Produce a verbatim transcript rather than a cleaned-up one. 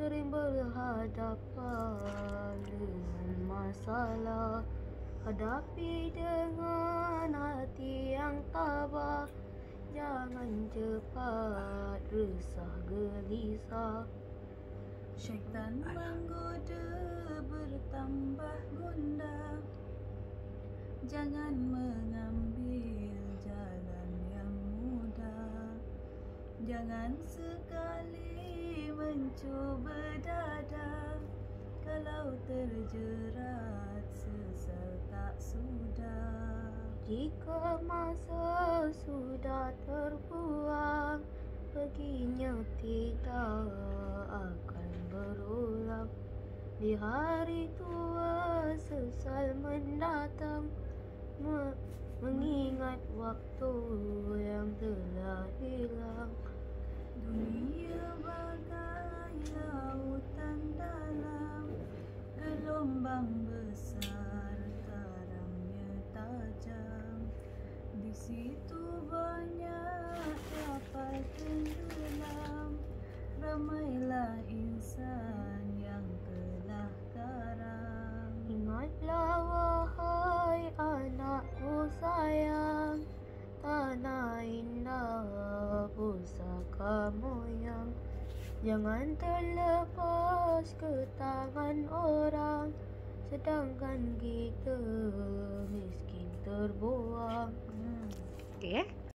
sering berhadapan dengan masalah. Hadapi dengan hati yang tabah, jangan cepat resah gelisah. Syaitan menggoda bertambah gundah, jangan mengambil jalan yang mudah. Jangan sekali mencuba dadah, kalau terjerat sesal tak sudah. Jika masa sudah terbuang, baginya tidak akan berulang. Di hari tua sesal mendatang, me- mengingat waktu yang telah hilang. Dunia bagai lautan dalam, gelombang besar taramnya tajam. Di situ banyak kapal tenggelam, ramailah insan yang telah karam. Ingatlah wahai anakku sayang, tanah indah pusaka moyang. Jangan terlepas ke tangan orang, sedangkan kita miskin terbuang. Hmm. Okay, eh?